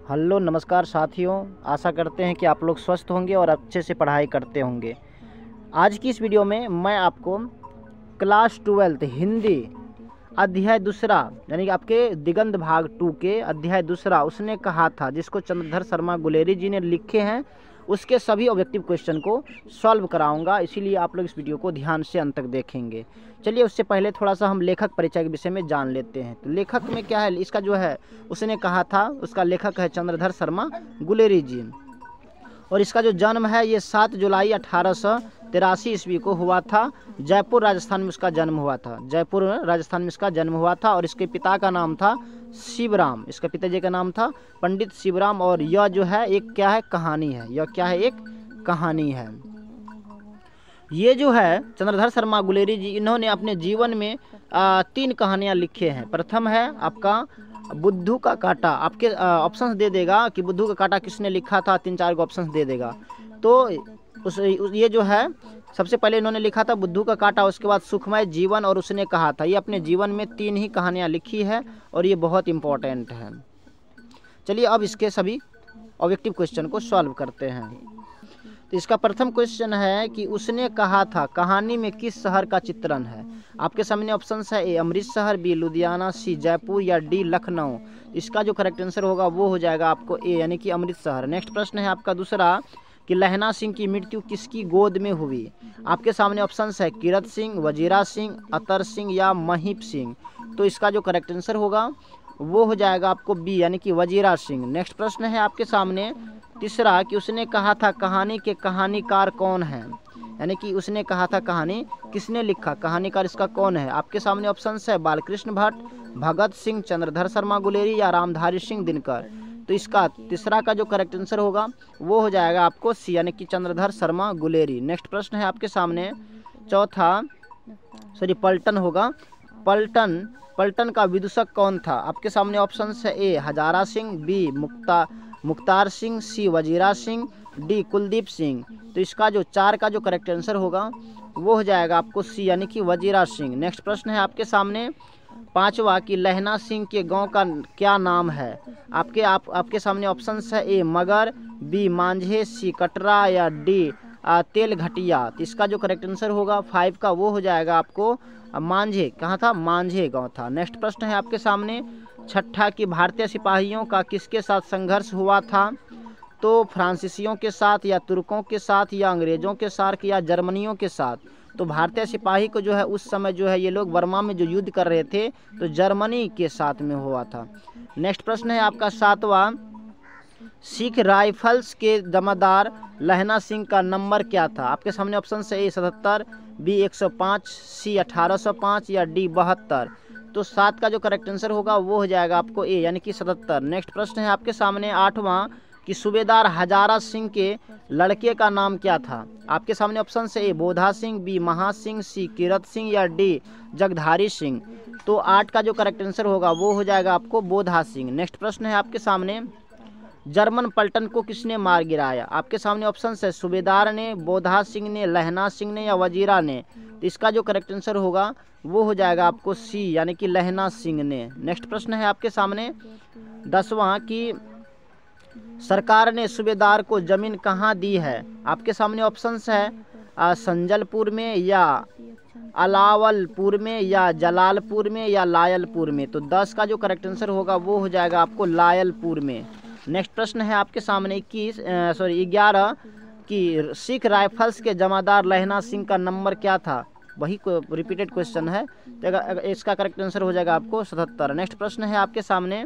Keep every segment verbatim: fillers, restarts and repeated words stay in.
Hello नमस्कार साथियों, आशा करते हैं कि आप लोग स्वस्थ होंगे और अच्छे से पढ़ाई करते होंगे। आज की इस वीडियो में मैं आपको क्लास ट्वेल्थ हिंदी अध्याय दूसरा यानी कि आपके दिगंत भाग टू के अध्याय दूसरा उसने कहा था, जिसको चंद्रधर शर्मा गुलेरी जी ने लिखे हैं, उसके सभी ऑब्जेक्टिव क्वेश्चन को सॉल्व कराऊंगा। इसीलिए आप लोग इस वीडियो को ध्यान से अंत तक देखेंगे। चलिए उससे पहले थोड़ा सा हम लेखक परिचय के विषय में जान लेते हैं। तो लेखक में क्या है, इसका जो है उसने कहा था, उसका लेखक है चंद्रधर शर्मा गुलेरी जी। और इसका जो जन्म है ये सात जुलाई अठारह सौ तिरासी ईस्वी को हुआ था। जयपुर राजस्थान में उसका जन्म हुआ था। जयपुर राजस्थान में इसका जन्म हुआ था। और इसके पिता का नाम था शिवराम। इसके पिताजी का नाम था पंडित शिवराम। और यह जो है एक क्या है, कहानी है। यह क्या है, एक कहानी है। ये जो है चंद्रधर शर्मा गुलेरी जी, इन्होंने अपने जीवन में आ, तीन कहानियाँ लिखे हैं। प्रथम है आपका बुद्धू का कांटा। आपके ऑप्शंस दे देगा कि बुद्धू का कांटा किसने लिखा था, तीन चार को ऑप्शंस दे देगा। तो उस ये जो है सबसे पहले इन्होंने लिखा था बुद्धू का कांटा। उसके बाद सुखमय जीवन और उसने कहा था। ये अपने जीवन में तीन ही कहानियाँ लिखी है और ये बहुत इम्पोर्टेंट है। चलिए अब इसके सभी ऑब्जेक्टिव क्वेश्चन को सॉल्व करते हैं। तो इसका प्रथम क्वेश्चन है कि उसने कहा था कहानी में किस शहर का चित्रण है। आपके सामने ऑप्शंस है A Amritsar, B Ludhiana, C Jaipur या डी लखनऊ। इसका जो करेक्ट आंसर होगा वो हो जाएगा आपको ए यानी कि अमृतसर। नेक्स्ट प्रश्न है आपका दूसरा कि लहना सिंह की मृत्यु किसकी गोद में हुई। आपके सामने ऑप्शंस है कीरत सिंह, वजीरा सिंह, अतर सिंह या महीप सिंह। तो इसका जो करेक्ट आंसर होगा वो हो जाएगा आपको बी यानी कि वजीरा सिंह। नेक्स्ट प्रश्न है आपके सामने तीसरा कि उसने कहा था कहानी के कहानीकार कौन है। यानी कि उसने कहा था कहानी किसने लिखा, कहानीकार इसका कौन है। आपके सामने ऑप्शंस है बालकृष्ण भट्ट, भगत सिंह, चंद्रधर शर्मा गुलेरी या रामधारी सिंह दिनकर। तो इसका तीसरा का जो करेक्ट आंसर होगा वो हो जाएगा आपको सी यानी कि चंद्रधर शर्मा गुलेरी। नेक्स्ट प्रश्न है आपके सामने चौथा, सॉरी पलटन होगा। पलटन पलटन का विदूषक कौन था। आपके सामने ऑप्शंस है A Hazara Singh, B Mukta Mukhtar Singh, C Wazira Singh, D Kuldeep Singh. तो इसका जो चार का जो करेक्ट आंसर होगा वो हो जाएगा आपको सी यानी कि वजीरा सिंह। नेक्स्ट प्रश्न है आपके सामने पांचवा कि लहना सिंह के गांव का क्या नाम है। आपके आप आपके सामने ऑप्शंस है ए मगर, बी मांझे, सी कटरा या डी तेल घटिया। तो इसका जो करेक्ट आंसर होगा फाइव का वो हो जाएगा आपको मांझे। कहाँ था, मांझे गांव था। नेक्स्ट प्रश्न है आपके सामने छठा कि भारतीय सिपाहियों का किसके साथ संघर्ष हुआ था। तो फ्रांसीसियों के साथ या तुर्कों के साथ या अंग्रेजों के साथ या जर्मनियों के साथ। तो भारतीय सिपाही को जो है उस समय जो है ये लोग बर्मा में जो युद्ध कर रहे थे तो जर्मनी के साथ में हुआ था। नेक्स्ट प्रश्न है आपका सातवां, सिख राइफल्स के जमादार लहना सिंह का नंबर क्या था। आपके सामने ऑप्शन है ए सतहत्तर, बी एक सौ पाँच, सी अठारह सौ पाँच या डी बहत्तर। तो सात का जो करेक्ट आंसर होगा वो हो जाएगा आपको ए यानी कि सतहत्तर। नेक्स्ट प्रश्न है आपके सामने आठवां कि सूबेदार हजारा सिंह के लड़के का नाम क्या था। आपके सामने ऑप्शन है ए बोधा सिंह, बी महा सिंह, सी कीरत सिंह या डी जगधारी सिंह। तो आठ का जो करेक्ट आंसर होगा वो हो जाएगा आपको बोधा सिंह। नेक्स्ट प्रश्न है आपके सामने जर्मन पलटन को किसने मार गिराया। आपके सामने ऑप्शन है सूबेदार ने, बोधा सिंह ने, लहना सिंह ने या वजीरा ने। तो इसका जो करेक्ट आंसर होगा वो हो जाएगा आपको सी यानी कि लहना सिंह ने। नेक्स्ट प्रश्न है आपके सामने दसवां कि सरकार ने सूबेदार को जमीन कहाँ दी है। आपके सामने ऑप्शंस है आ, संजलपुर में या अलावलपुर में या जलालपुर में या लायलपुर में। तो दस का जो करेक्ट आंसर होगा वो हो जाएगा आपको लायलपुर में। नेक्स्ट प्रश्न है आपके सामने इक्कीस सॉरी ग्यारह कि सिख राइफल्स के जमादार लहना सिंह का नंबर क्या था। वही रिपीटेड क्वेश्चन है तो इसका करेक्ट आंसर हो जाएगा आपको सतहत्तर। नेक्स्ट प्रश्न है आपके सामने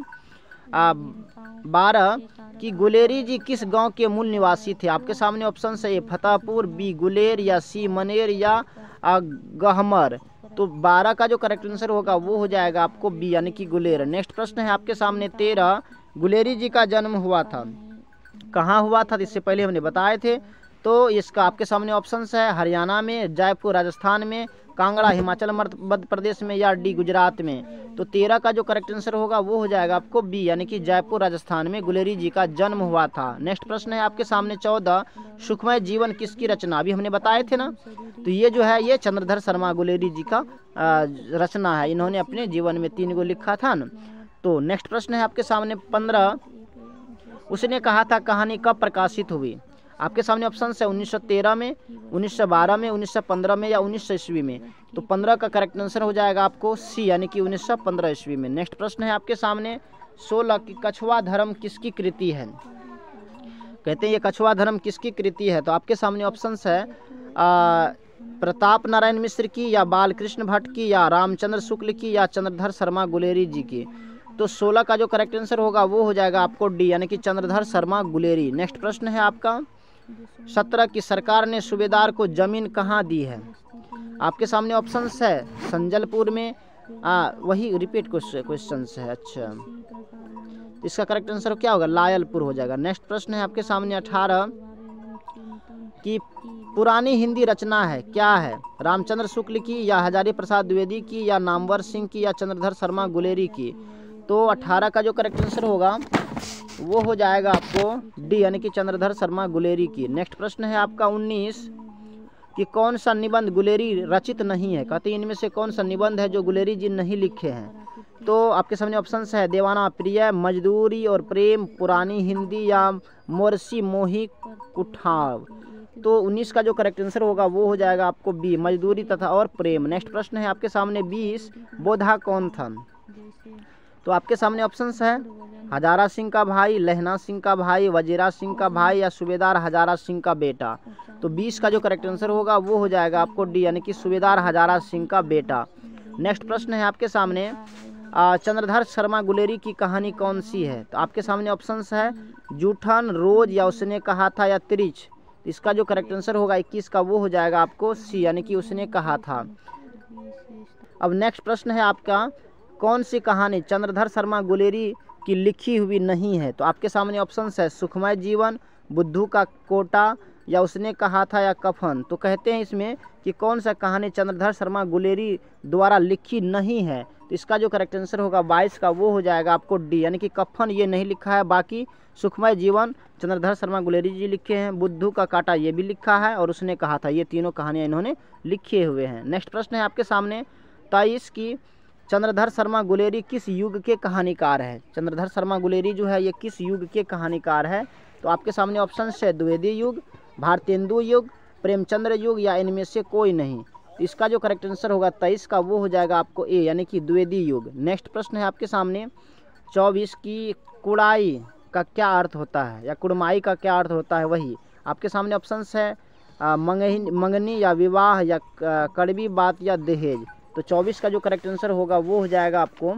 बारह कि गुलेरी जी किस गांव के मूल निवासी थे। आपके सामने ऑप्शन है ए फतेहपुर, बी गुलेर या सी मनेर या गहमर। तो बारह का जो करेक्ट आंसर होगा वो हो जाएगा आपको बी यानी कि गुलेर। नेक्स्ट प्रश्न है आपके सामने तेरह गुलेरी जी का जन्म हुआ था कहाँ हुआ था, इससे पहले हमने बताए थे। तो इसका आपके सामने ऑप्शंस है हरियाणा में, जयपुर राजस्थान में, कांगड़ा हिमाचल मध्य प्रदेश में या डी गुजरात में। तो तेरह का जो करेक्ट आंसर होगा वो हो जाएगा आपको बी यानी कि जयपुर राजस्थान में गुलेरी जी का जन्म हुआ था। नेक्स्ट प्रश्न है आपके सामने चौदह सुखमय जीवन किसकी रचना। अभी हमने बताए थे ना, तो ये जो है ये चंद्रधर शर्मा गुलेरी जी का रचना है। इन्होंने अपने जीवन में तीन गो लिखा था ना। तो नेक्स्ट प्रश्न है आपके सामने पंद्रह उसने कहा था कहानी कब प्रकाशित हुई? आपके सामने ऑप्शन है उन्नीस सौ तेरह में, उन्नीस सौ बारह में, उन्नीस सौ पंद्रह में या उन्नीस सौ ईस्वी में। तो पंद्रह का करेक्ट आंसर हो जाएगा आपको सी, यानी कि उन्नीस सौ पंद्रह ईस्वी में। नेक्स्ट प्रश्न है आपके सामने सोलह की कछुआ धर्म किसकी कृति है? कहते हैं ये कछुआ धर्म किसकी कृति है? तो आपके सामने ऑप्शन है प्रताप नारायण मिश्र की, या बालकृष्ण भट्ट की, या रामचंद्र शुक्ल की, या चंद्रधर शर्मा गुलेरी जी की। तो सोलह का जो करेक्ट आंसर होगा वो हो जाएगा आपको डी, यानी कि चंद्रधर शर्मा गुलेरी। नेक्स्ट प्रश्न है आपका सत्रह की सरकार ने सूबेदार को जमीन कहाँ दी है? आपके सामने ऑप्शन है संजलपुर में, आ, वही रिपीट क्वेश्चन है। अच्छा, इसका करेक्ट आंसर क्या होगा? लायलपुर हो जाएगा। नेक्स्ट प्रश्न है आपके सामने अठारह की पुरानी हिंदी रचना है क्या है? रामचंद्र शुक्ल की, या हजारी प्रसाद द्विवेदी की, या नामवर सिंह की, या चंद्रधर शर्मा गुलेरी की। तो अठारह का जो करेक्ट आंसर होगा वो हो जाएगा आपको डी, यानी कि चंद्रधर शर्मा गुलेरी की। नेक्स्ट प्रश्न है आपका उन्नीस कि कौन सा निबंध गुलेरी रचित नहीं है? कहते हैं इनमें से कौन सा निबंध है जो गुलेरी जी नहीं लिखे हैं? तो आपके सामने ऑप्शन है देवाना प्रिय, मजदूरी और प्रेम, पुरानी हिंदी, या मोरसी मोही कुठाव। तो उन्नीस का जो करेक्ट आंसर होगा वो हो जाएगा आपको बी, मजदूरी तथा और प्रेम। नेक्स्ट प्रश्न है आपके सामने बीस बोधा कौन था? तो आपके सामने ऑप्शन है हजारा सिंह का भाई, लहना सिंह का भाई, वजीरा सिंह का भाई, या सूबेदार हजारा सिंह का बेटा। तो बीस का जो करेक्ट आंसर होगा वो हो जाएगा आपको डी, यानी कि सूबेदार हजारा सिंह का बेटा। नेक्स्ट प्रश्न है आपके सामने चंद्रधर शर्मा गुलेरी की कहानी कौन सी है? तो आपके सामने ऑप्शन है जूठन, रोज, या उसने कहा था, या त्रिच। इसका जो करेक्ट आंसर होगा इक्कीस का वो हो जाएगा आपको सी, यानी कि उसने कहा था। अब नेक्स्ट प्रश्न है आपका कौन सी कहानी चंद्रधर शर्मा गुलेरी की लिखी हुई नहीं है? तो आपके सामने ऑप्शन है सुखमय जीवन, बुद्धू का कोटा, या उसने कहा था, या कफन। तो कहते हैं इसमें कि कौन सा कहानी चंद्रधर शर्मा गुलेरी द्वारा लिखी नहीं है? तो इसका जो करेक्ट आंसर होगा बाईस का वो हो जाएगा आपको डी, यानी कि कफन ये नहीं लिखा है। बाकी सुखमय जीवन चंद्रधर शर्मा गुलेरी जी लिखे हैं, बुद्धू का काटा ये भी लिखा है, और उसने कहा था, ये तीनों कहानियाँ इन्होंने लिखे हुए हैं। नेक्स्ट प्रश्न है आपके सामने तेईस की चंद्रधर शर्मा गुलेरी किस युग के कहानीकार है? चंद्रधर शर्मा गुलेरी जो है ये किस युग के कहानीकार है? तो आपके सामने ऑप्शन है द्विवेदी युग, भारतेंदु युग, प्रेमचंद्र युग, या इनमें से कोई नहीं। तो इसका जो करेक्ट आंसर होगा तेईस का वो हो जाएगा आपको ए, यानी कि द्विवेदी युग। नेक्स्ट प्रश्न है आपके सामने चौबीस की कुड़ाई का क्या अर्थ होता है, या कुड़माई का क्या अर्थ होता है? वही आपके सामने ऑप्शन है मंगनी मंगनी, या विवाह, या कड़वी बात, या दहेज। तो चौबीस का जो करेक्ट आंसर होगा वो हो जाएगा आपको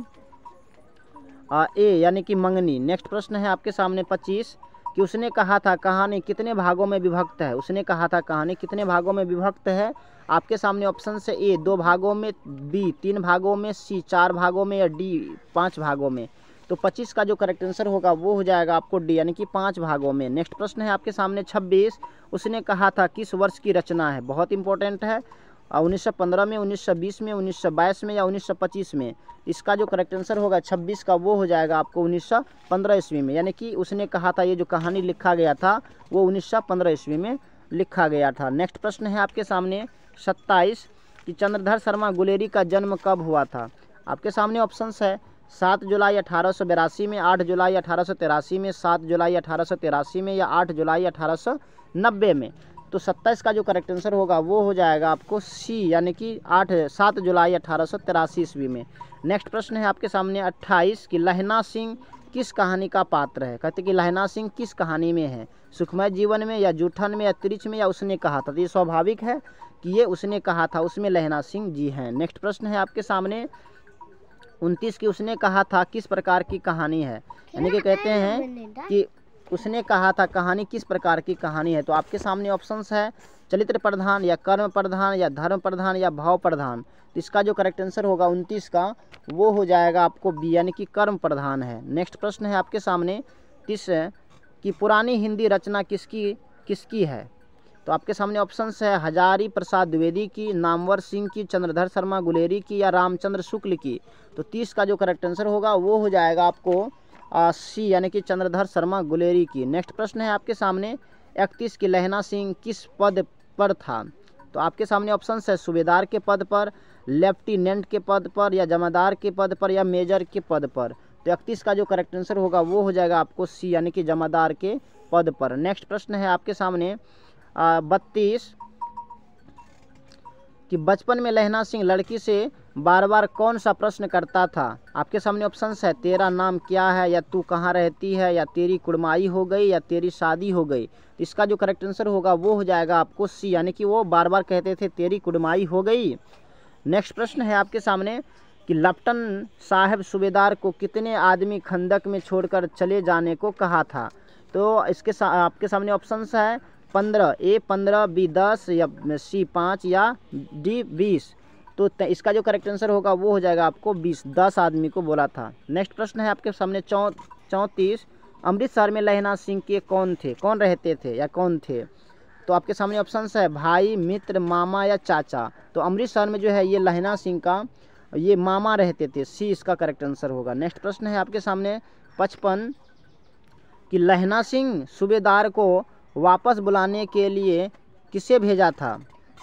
आ, ए, यानी कि मंगनी। नेक्स्ट प्रश्न है आपके सामने पच्चीस कि उसने कहा था कहानी कितने भागों में विभक्त है? उसने कहा था कहानी कितने भागों में विभक्त है? आपके सामने ऑप्शन से ए दो भागों में, बी तीन भागों में, सी चार भागों में, या डी पाँच भागों में। तो पच्चीस का जो करेक्ट आंसर होगा वो हो जाएगा आपको डी, यानी कि पाँच भागों में। नेक्स्ट प्रश्न है आपके सामने छब्बीस उसने कहा था किस वर्ष की रचना है? बहुत इंपॉर्टेंट है। उन्नीस सौ पंद्रह में, उन्नीस सौ बीस में, उन्नीस सौ बाईस में, या उन्नीस सौ पच्चीस में। इसका जो करेक्ट आंसर होगा छब्बीस का वो हो जाएगा आपको उन्नीस सौ पंद्रह ईस्वी में, यानी कि उसने कहा था ये जो कहानी लिखा गया था वो उन्नीस सौ पंद्रह ईस्वी में लिखा गया था। नेक्स्ट प्रश्न है आपके सामने सत्ताईस कि चंद्रधर शर्मा गुलेरी का जन्म कब हुआ था? आपके सामने ऑप्शंस है सात जुलाई अठारह सौ बिरासी में, आठ जुलाई अठारह सौ तिरासी में, सात जुलाई अठारह सौ तिरासी में, या आठ जुलाई अठारह सौ नब्बे में। तो सत्ताईस का जो करेक्ट आंसर होगा वो हो जाएगा आपको सी, यानी कि आठ सात जुलाई अठारह सौ तिरासी ईस्वी में। नेक्स्ट प्रश्न है आपके सामने अट्ठाईस कि लहना सिंह किस कहानी का पात्र है? कहते कि लहना सिंह किस कहानी में है? सुखमय जीवन में, या जूठन में, या त्रिच में, या उसने कहा था? तो ये स्वाभाविक है कि ये उसने कहा था, उसमें लहना सिंह जी हैं। नेक्स्ट प्रश्न है आपके सामने उनतीस की उसने कहा था किस प्रकार की कहानी है? यानी कि कहते हैं कि उसने कहा था कहानी किस प्रकार की कहानी है? तो आपके सामने ऑप्शंस है चरित्र प्रधान, या कर्म प्रधान, या धर्म प्रधान, या भाव प्रधान। तो इसका जो करेक्ट आंसर होगा उनतीस का वो हो जाएगा आपको बी, यानी कि कर्म प्रधान है। नेक्स्ट प्रश्न है आपके सामने तीस कि पुरानी हिंदी रचना किसकी किसकी है? तो आपके सामने ऑप्शंस है हजारी प्रसाद द्विवेदी की, नामवर सिंह की, चंद्रधर शर्मा गुलेरी की, या रामचंद्र शुक्ल की। तो तीस का जो करेक्ट आंसर होगा वो हो जाएगा आपको सी, यानी कि चंद्रधर शर्मा गुलेरी की। नेक्स्ट प्रश्न है आपके सामने इकतीस की लहना सिंह किस पद पर था? तो आपके सामने ऑप्शन है सूबेदार के पद पर, लेफ्टिनेंट के पद पर, या जमादार के पद पर, या मेजर के पद पर। तो इकतीस का जो करेक्ट आंसर होगा वो हो जाएगा आपको सी, यानी कि जमादार के पद पर। नेक्स्ट प्रश्न है आपके सामने बत्तीस कि बचपन में लहना सिंह लड़की से बार बार कौन सा प्रश्न करता था। आपके सामने ऑप्शंस है तेरा नाम क्या है, या तू कहाँ रहती है, या तेरी कुड़माई हो गई, या तेरी शादी हो गई। तो इसका जो करेक्ट आंसर होगा वो हो जाएगा आपको सी, यानी कि वो बार बार कहते थे तेरी कुड़माई हो गई। नेक्स्ट प्रश्न है आपके सामने कि लेफ्टिनेंट साहब सूबेदार को कितने आदमी खंदक में छोड़कर चले जाने को कहा था। तो इसके सा, आपके सामने ऑप्शंस है पंद्रह, ए पंद्रह, बी दस, या सी पाँच, या डी बीस। तो इसका जो करेक्ट आंसर होगा वो हो जाएगा आपको बीस, दस आदमी को बोला था। नेक्स्ट प्रश्न है आपके सामने चौ चौंतीस अमृतसर में लहना सिंह के कौन थे, कौन रहते थे या कौन थे। तो आपके सामने ऑप्शंस है भाई, मित्र, मामा या चाचा। तो अमृतसर में जो है ये लहना सिंह का ये मामा रहते थे, सी इसका करेक्ट आंसर होगा। नेक्स्ट प्रश्न है आपके सामने पचपन कि लहना सिंह सूबेदार को वापस बुलाने के लिए किसे भेजा था,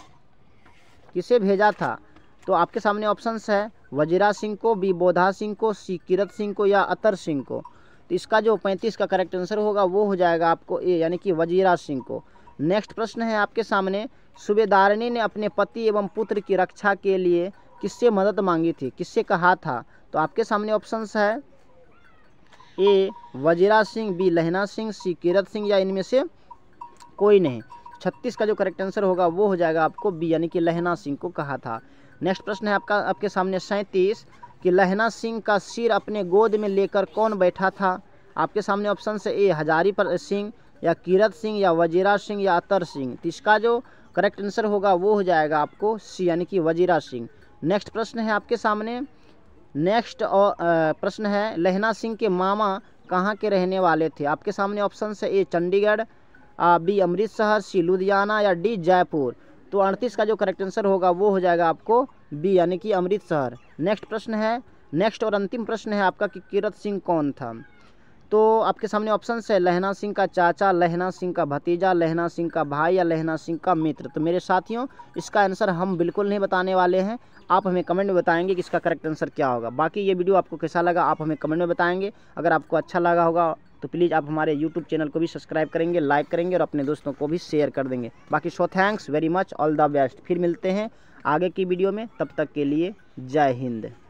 किसे भेजा था। तो आपके सामने ऑप्शंस है वजीरा सिंह को, बी बोधा सिंह को, सी किरत सिंह को, या अतर सिंह को। तो इसका जो पैंतीस का करेक्ट आंसर होगा वो हो जाएगा आपको ए, यानी कि वजीरा सिंह को। नेक्स्ट प्रश्न है आपके सामने सूबेदारनी ने अपने पति एवं पुत्र की रक्षा के लिए किससे मदद मांगी थी, किससे कहा था। तो आपके सामने ऑप्शंस है ए वजीरा सिंह, बी लहना सिंह, सी किरत सिंह, या इनमें से कोई नहीं। छत्तीस का जो करेक्ट आंसर होगा वो हो जाएगा आपको बी, यानी कि लहना सिंह को कहा था। नेक्स्ट प्रश्न है आपका आपके सामने सैंतीस कि लहना सिंह का सिर अपने गोद में लेकर कौन बैठा था। आपके सामने ऑप्शन है ए हजारी पर सिंह, या किरत सिंह, या वजीरा सिंह, या अतर सिंह। तो इसका जो करेक्ट आंसर होगा वो हो जाएगा आपको सी, यानी कि वजीरा सिंह। नेक्स्ट प्रश्न है आपके सामने नेक्स्ट प्रश्न है लहना सिंह के मामा कहाँ के रहने वाले थे। आपके सामने ऑप्शन है A Chandigarh, B Amritsar, C Ludhiana, या डी जयपुर। तो अड़तीस का जो करेक्ट आंसर होगा वो हो जाएगा आपको बी, यानी कि अमृतसर। नेक्स्ट प्रश्न है नेक्स्ट और अंतिम प्रश्न है आपका कि किरत सिंह कौन था। तो आपके सामने ऑप्शन है लहना सिंह का चाचा, लहना सिंह का भतीजा, लहना सिंह का भाई, या लहना सिंह का मित्र। तो मेरे साथियों इसका आंसर हम बिल्कुल नहीं बताने वाले हैं, आप हमें कमेंट में बताएंगे कि इसका करेक्ट आंसर क्या होगा। बाकी ये वीडियो आपको कैसा लगा आप हमें कमेंट में बताएंगे। अगर आपको अच्छा लगा होगा तो प्लीज़ आप हमारे यूट्यूब चैनल को भी सब्सक्राइब करेंगे, लाइक करेंगे और अपने दोस्तों को भी शेयर कर देंगे। बाकी so thanks very much, all the best. फिर मिलते हैं आगे की वीडियो में, तब तक के लिए जय हिंद।